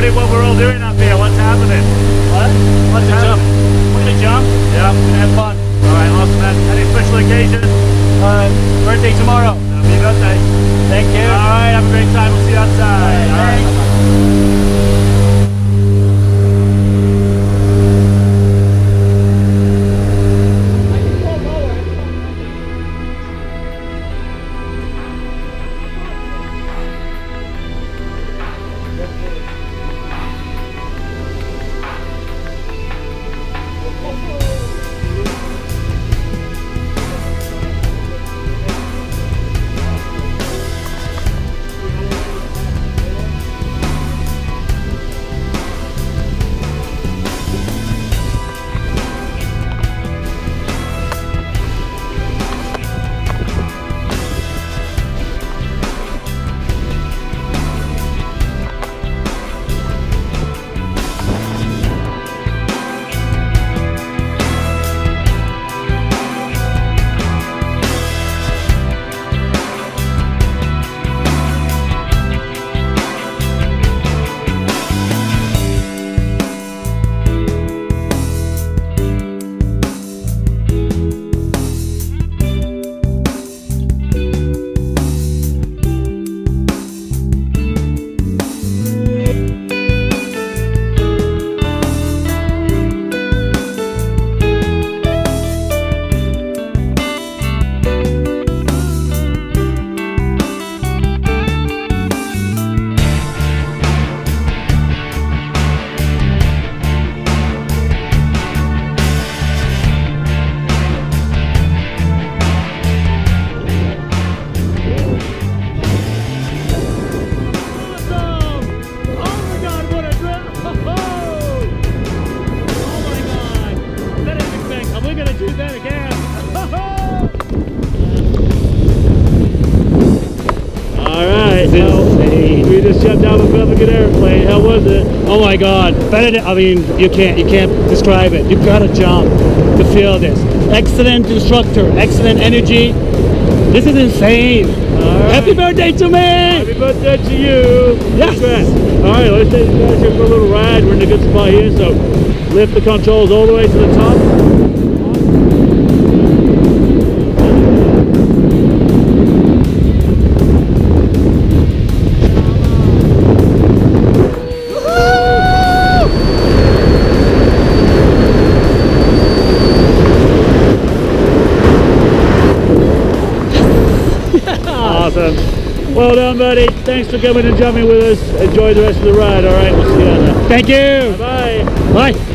me what we're all doing up here. What's happening? What? What's happening? We're gonna jump. Yeah. We're gonna have fun. Alright, awesome man. Any special occasion? Birthday tomorrow. Happy birthday. Thank you. Alright, have a great time. We'll see you outside. Alright, bye-bye. We just jumped out of a good airplane. How was it? Oh my God! Better than, I mean, you can't describe it. You gotta jump to feel this. Excellent instructor, excellent energy. This is insane. Right. Happy birthday to me! Happy birthday to you. Yes. All right, let's take you guys here for a little ride. We're in a good spot here, so lift the controls all the way to the top. Awesome. Well done, buddy. Thanks for coming and jumping with us. Enjoy the rest of the ride. All right, we'll see you on that. Thank you. Bye-bye. Bye.